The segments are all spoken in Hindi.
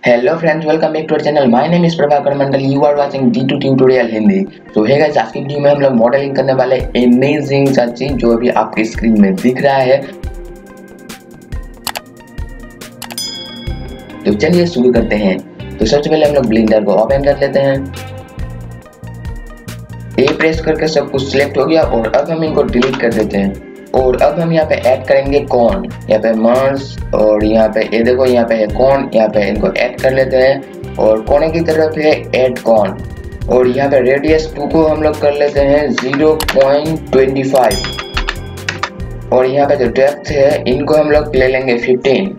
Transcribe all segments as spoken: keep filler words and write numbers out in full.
Hello friends, welcome back to our channel. My name is Prabhakar Mandal. You are watching D two tutorial Hindi. तो हे गाइस, आज की वीडियो में हम लोग मॉडलिंग करने वाले अमेजिंग सा चीज जो अभी आपकी स्क्रीन में दिख रहा है। तो चलिए शुरू करते हैं। तो सबसे पहले हम लोग ब्लेंडर को ओपन कर लेते हैं। ए प्रेस करके सब कुछ सिलेक्ट हो गया और अब हम इनको डिलीट कर देते हैं। और अब हम यहाँ पे ऐड करेंगे कॉन, यहाँ पे मर्ज और यहाँ पे ये देखो यहाँ पे है कॉन, यहाँ पे इनको ऐड कर लेते हैं और कोने की तरफ है ऐड कॉन और यहाँ पे रेडियस टू को हम लोग कर लेते हैं ज़ीरो पॉइंट टू फाइव और यहाँ पे जो डेप्थ है इनको हम लोग ले लेंगे फिफ्टीन।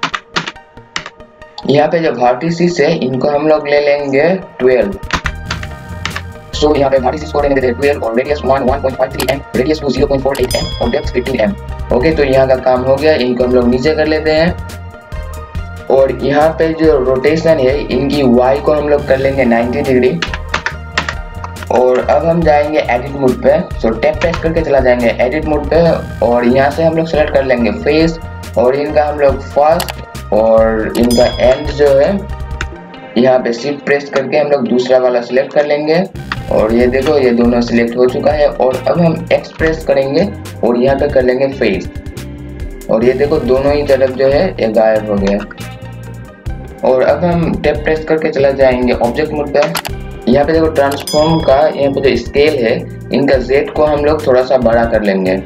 यहाँ पे जो वर्टिसेस है इनको हम लोग ले लेंगे ट्वेल्व। सो so, यहाँ पे वर्टिसेस को लेंगे ट्वेल्व और radius one one point five three M, radius two zero point four eight M और डेप्थ फिफ्टीन एम। ओके, तो यहाँ का काम हो गया। इनको हम लोग नीचे कर लेते हैं और यहाँ पे जो रोटेशन है इनकी वाई को हम लोग कर लेंगे नाइंटी डिग्री। और अब हम जाएंगे एडिट मोड पे। सो टैप प्रेस करके चला जाएंगे एडिट मोड पे और यहाँ से हम लोग सेलेक्ट कर लेंगे फेस और इनका हम लोग फर्स्ट और इनका एंड जो है यहाँ पे शिफ्ट प्रेस करके हम लोग दूसरा वाला सिलेक्ट कर लेंगे और ये देखो ये दोनों सिलेक्ट हो चुका है। और अब हम एक्स प्रेस करेंगे और यहाँ पे कर लेंगे फेस और ये देखो दोनों ही तरफ जो है ये गायब हो गया। और अब हम टैप प्रेस करके चला जाएंगे ऑब्जेक्ट मोड पे। यहाँ पे देखो ट्रांसफॉर्म का यहाँ पे जो स्केल है इनका जेड को हम लोग थोड़ा सा बड़ा कर लेंगे।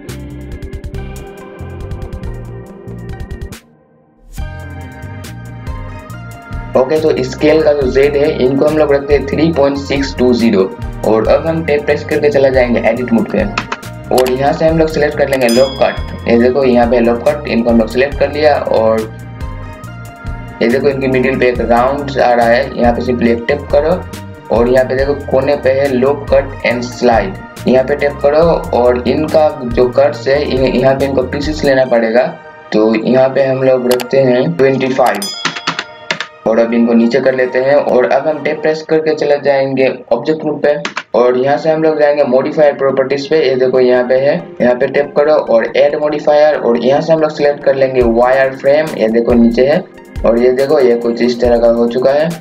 ओके, तो स्केल का जो जेड है इनको हम लोग रखते हैं three point six two zero और अब हम टैप प्रेस करके चला जाएंगे एडिट मोड पे और यहाँ से हम लोग सिलेक्ट कर लेंगे लॉक कट। ये देखो यहाँ पे लॉक कट, इनको हम लोग सिलेक्ट कर लिया और ये देखो इनकी मिडिल पे एक राउंड आ रहा है, यहाँ पे सिंपली एक टैप करो और यहाँ पे देखो कोने पे है लॉक कट एंड स्लाइड, यहाँ पे टैप करो और इनका जो कट्स है यहाँ पे इनको पीसेस लेना पड़ेगा। तो यहाँ पे हम लोग रखते हैं ट्वेंटी फाइव और अब इनको नीचे कर लेते हैं और अब हम टैप प्रेस करके चले जाएंगे ऑब्जेक्ट मोड पे और यहाँ से हम लोग जाएंगे मॉडिफायर प्रॉपर्टीज पे। ये देखो यहाँ पे है, यहाँ पे टैप करो और ऐड मॉडिफायर और यहाँ से हम लोग सिलेक्ट कर लेंगे वायर फ्रेम। ये देखो नीचे है और ये देखो ये कुछ इस तरह का हो चुका है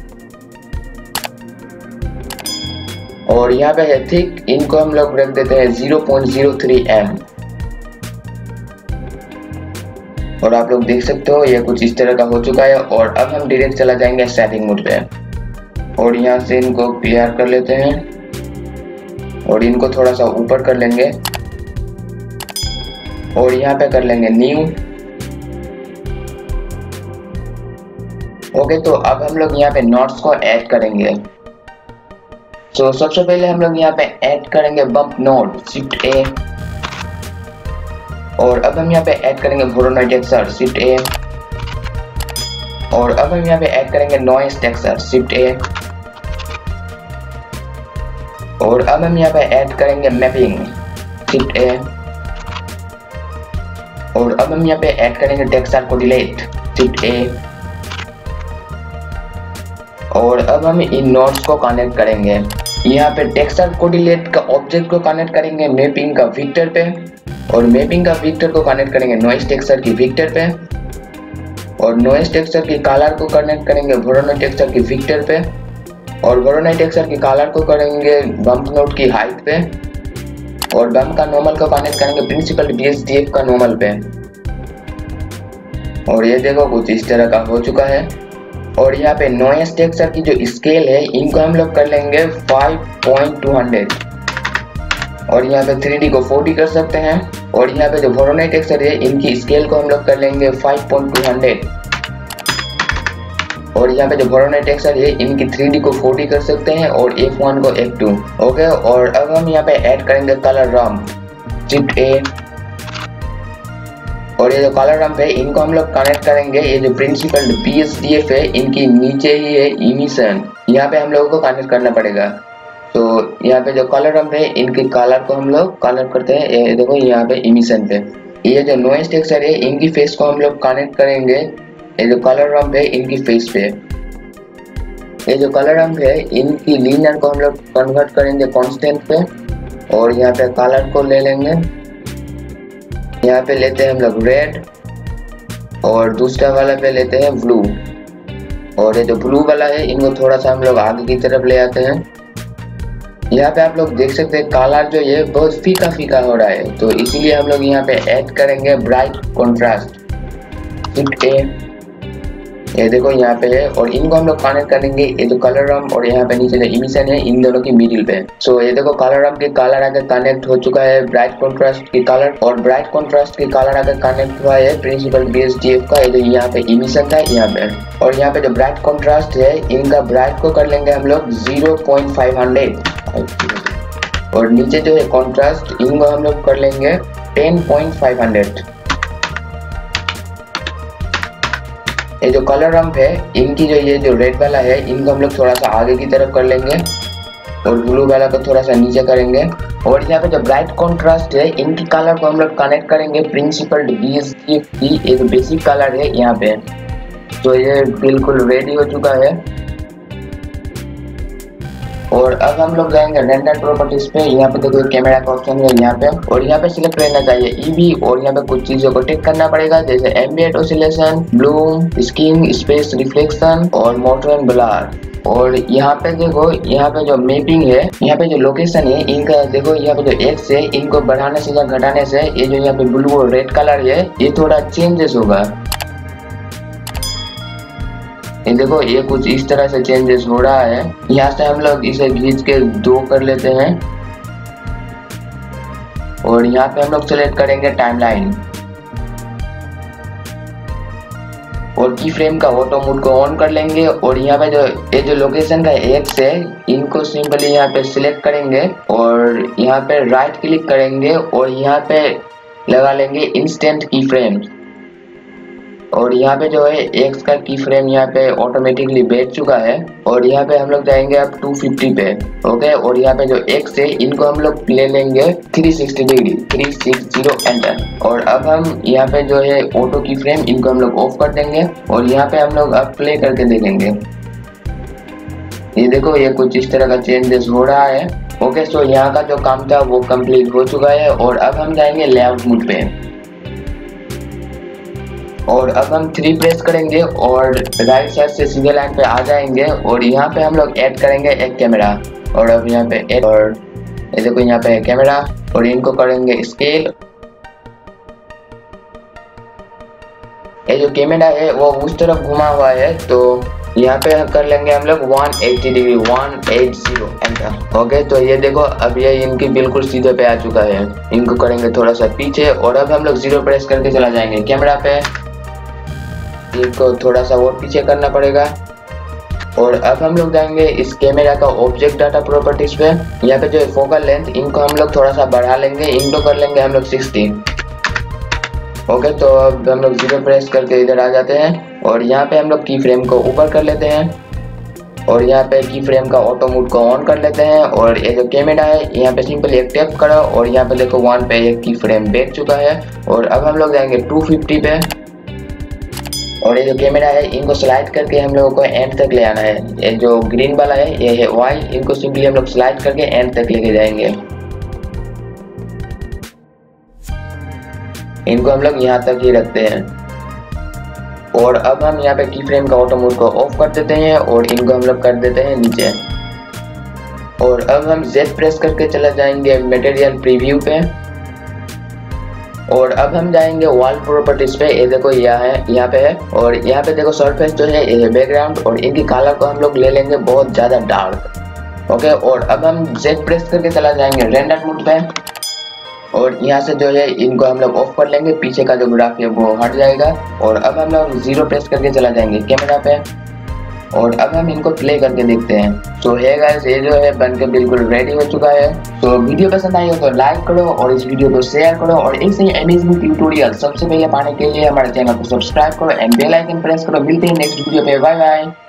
और यहाँ पे है थिक, इनको हम लोग रख देते हैं zero point zero three M और आप लोग देख सकते हो ये कुछ इस तरह का हो चुका है। और अब हम डायरेक्ट चला जाएंगे सेटिंग मोड पे और यहाँ से इनको क्लियर कर लेते हैं और इनको थोड़ा सा ऊपर कर लेंगे और यहाँ पे कर लेंगे न्यू। ओके, तो अब हम लोग यहाँ पे नोट्स को ऐड करेंगे। तो सबसे पहले हम लोग यहाँ पे ऐड करेंगे बम्प नोड, शिफ्ट ए और अब हम यहाँ पे ऐड करेंगे वोरोनॉइड टेक्सचर, शिफ्ट ए और अब हम यहाँ पे ऐड करेंगे नॉइस टेक्सचर, शिफ्ट ए और अब हम यहाँ पे ऐड करेंगे मैपिंग, शिफ्ट ए और अब हम यहाँ पे ऐड करेंगे टेक्सचर को डिलीट, शिफ्ट ए और अब हम इन नोड्स को कनेक्ट करेंगे। यहाँ पे टेक्सचर को डिलीट का ऑब्जेक्ट को कनेक्ट करेंगे मैपिंग का वेक्टर पे और मैपिंग का वेक्टर को कनेक्ट करेंगे नॉइस टेक्सचर की वेक्टर पे और नॉइस टेक्सचर की कलर को कनेक्ट करेंगे वोरोनॉइड टेक्सचर की वेक्टर पे और वोरोनॉइड टेक्सचर की कलर को करेंगे बम्प नोड की हाइट पे और बम्प का नॉर्मल को कनेक्ट करेंगे प्रिंसिपल बीएसडीएफ का नॉर्मल पे और ये देखो कुछ इस तरह का हो चुका है। और यहाँ पे नॉइस टेक्सचर की जो स्केल है इनको हम लोग कर लेंगे फाइव पॉइंट टू हंड्रेड और यहाँ पे थ्री डी को फोर्टी कर सकते हैं और यहाँ पे जो वोरोनॉइड टेक्सचर है इनकी स्केल को हम लोग कर लेंगे फाइव पॉइंट टू हंड्रेड और यहाँ पे जो वोरोनॉइड टेक्सचर है इनकी थ्री डी को फोर्टी कर सकते हैं और एफ वन को एफ टू। ओके, और अब हम यहाँ पे ऐड करेंगे कलर रम्प, शिफ्ट ए और ये जो कलर रम्प है इनको हम लोग कनेक्ट करेंगे। ये जो प्रिंसिपल बीएसडीएफ है इनकी नीचे ही है इमिशन, यहाँ पे हम लोगों को कनेक्ट करना पड़ेगा। तो यहाँ पे जो कलर रम्प है इनके कलर को हम लोग कलर करते हैं, ये देखो यहाँ पे इमिशन पे। ये जो नॉइस टेक्सचर है इनकी फेस को हम लोग कनेक्ट करेंगे, ये जो कलर रम्प है इनकी फेस पे। ये जो कलर रम्प है इनकी लीनियर को हम लोग कन्वर्ट करेंगे कांस्टेंट पे और यहाँ पे कलर को ले लेंगे, यहाँ पे लेते हैं हम लोग रेड और दूसरा वाला पे लेते हैं ब्लू। और ये जो ब्लू वाला है इनको थोड़ा सा हम लोग आगे की तरफ ले आते हैं। यहाँ पे आप लोग देख सकते हैं कलर जो ये बहुत फीका फीका हो रहा है, तो इसीलिए हम लोग यहाँ पे ऐड करेंगे ब्राइट कॉन्ट्रास्ट। शिफ्ट ए, ये देखो यहाँ पे है, और इनको हम लोग कनेक्ट करेंगे ये जो कलर रम और यहाँ पे नीचे जो इमिशन है इन दोनों की मिडिल पे। सो so, ये देखो कलर रम के कलर आगे कनेक्ट हो चुका है ब्राइट कॉन्ट्रास्ट के कलर, और ब्राइट कॉन्ट्रास्ट के कलर आगे कनेक्ट हुआ है principal B S D F का ये जो यहाँ पे इमिशन था यहाँ पे। और यहाँ पे जो ब्राइट कॉन्ट्रास्ट है इनका ब्राइट को कर लेंगे हम लोग जीरो पॉइंट फाइव हंड्रेड, और नीचे जो है कॉन्ट्रास्ट इनको हम लोग कर लेंगे टेन पॉइंट फाइव हंड्रेड। ये जो कलर रंग है इनकी जो ये जो रेड वाला है इनको हम लोग थोड़ा सा आगे की तरफ कर लेंगे, और ब्लू वाला को थोड़ा सा नीचे करेंगे। और यहाँ पे जो ब्राइट कॉन्ट्रास्ट है इनकी कलर को हम लोग कनेक्ट करेंगे principal B S D F की एक बेसिक कलर है यहाँ पे। तो ये बिल्कुल रेडी हो चुका है, और अब हम लोग जाएंगे रेंडर प्रॉपर्टीज पे। यहाँ पे देखो कैमरा का ऑप्शन है यहाँ पे, और यहाँ पे सिलेक्ट रहना चाहिए ईवी, और यहाँ पे कुछ चीजों को टिक करना पड़ेगा जैसे ambient occlusion, bloom, screen, space reflection और मोटर ब्लर। और यहाँ पे देखो यहाँ पे जो मैपिंग है, यहाँ पे जो लोकेशन है इनका देखो यहाँ पे जो एक्स है इनको बढ़ाने से या घटाने से ये जो यहाँ पे ब्लू और रेड कलर है ये थोड़ा चेंजेस होगा। ये देखो ये कुछ इस तरह से चेंजेस हो रहा है। यहाँ से हम लोग इसे खींच के दो कर लेते हैं, और यहाँ पे हम लोग सेलेक्ट करेंगे टाइमलाइन, और की फ्रेम का ऑटो मोड को ऑन कर लेंगे। और यहाँ पे जो ये जो लोकेशन का एक्स है इनको सिंपली यहाँ पे सिलेक्ट करेंगे, और यहाँ पे राइट क्लिक करेंगे, और यहाँ पे लगा लेंगे इंस्टेंट की फ्रेम। और यहाँ पे जो है एक्स का की फ्रेम यहाँ पे ऑटोमेटिकली बैठ चुका है, और यहाँ पे हम लोग जाएंगे अब टू फिफ्टी पे। ओके, और यहाँ पे जो एक्स है इनको हम लोग ले लेंगे three sixty degree, three sixty enter. और अब हम यहाँ पे जो है ऑटो की फ्रेम इनको हम लोग ऑफ कर देंगे, और यहाँ पे हम लोग अब प्ले करके देखेंगे। ये देखो ये कुछ इस तरह का चेंजेस हो रहा है। ओके, सो यहाँ का जो काम था वो कंप्लीट हो चुका है, और अब हम जाएंगे लेआउट मोड पे, और अब हम थ्री प्रेस करेंगे और राइट साइड से सीधे लाइन पे आ जाएंगे, और यहाँ पे हम लोग ऐड करेंगे एक कैमरा। और अब यहाँ पे ऐड, और ये देखो यहाँ पे कैमरा, और इनको करेंगे स्केल। ये जो कैमरा है वो उस तरफ घुमा हुआ है, तो यहाँ पे कर लेंगे हम लोग one eighty degree, one eighty enter. ओके, तो ये देखो अब ये इनकी बिल्कुल सीधे पे आ चुका है। इनको करेंगे थोड़ा सा पीछे, और अब हम लोग जीरो प्रेस करके चला जाएंगे कैमरा पे, इनको थोड़ा सा और पीछे करना पड़ेगा। और अब हम लोग जाएंगे इस कैमरा का ऑब्जेक्ट डाटा प्रॉपर्टीज पे। यहाँ पे जो है फोकल लेंथ इनको हम लोग थोड़ा सा बढ़ा लेंगे, इनको कर लेंगे हम लोग सिक्सटी। ओके, तो अब हम लोग जीरो प्रेस करके इधर आ जाते हैं, और यहाँ पे हम लोग की फ्रेम को ऊपर कर लेते हैं, और यहाँ पे की फ्रेम का ऑटो मोड को ऑन कर लेते हैं। और ये जो कैमरा है यहाँ पे सिंपली एक टैप करो, और यहाँ पे देखो वन पे एक की फ्रेम बैठ चुका है। और अब हम लोग जाएंगे टू फिफ्टी पे, और ये जो कैमरा है इनको स्लाइड करके हम लोगों को एंड तक ले आना है। ये जो ग्रीन वाला है ये है वाई, इनको सिंपली हम लोग स्लाइड करके एंड तक लेके जाएंगे। इनको हम लोग यहाँ तक ही रखते हैं, और अब हम यहाँ पे की फ्रेम का ऑटो मोड को ऑफ कर देते हैं, और इनको हम लोग कर देते हैं नीचे। और अब हम जेड प्रेस करके चला जाएंगे मटेरियल प्रीव्यू पे, और अब हम जाएंगे वॉल प्रॉपर्टीज पे। ये देखो यहाँ है, यहाँ पे है, और यहाँ पे देखो सरफेस जो है ये है बैकग्राउंड, और इनकी कलर को हम लोग ले लेंगे बहुत ज्यादा डार्क। ओके, और अब हम जेड प्रेस करके चला जाएंगे रेंडर मोड पे, और यहाँ से जो है इनको हम लोग ऑफ कर लेंगे, पीछे का जो ग्राफ है वो हट जाएगा। और अब हम लोग जीरो प्रेस करके चला जाएंगे कैमरा पे, और अब हम इनको प्ले करके देखते हैं। तो है गाइस, ये जो है बनके बिल्कुल रेडी हो चुका है। तो वीडियो पसंद आई हो तो लाइक करो, और इस वीडियो को शेयर करो, और ऐसे ही अमेजिंग ट्यूटोरियल सबसे पहले पाने के लिए हमारे चैनल को सब्सक्राइब करो एंड बेल आइकन प्रेस करो। मिलते हैं नेक्स्ट वीडियो पे, बाय बाय।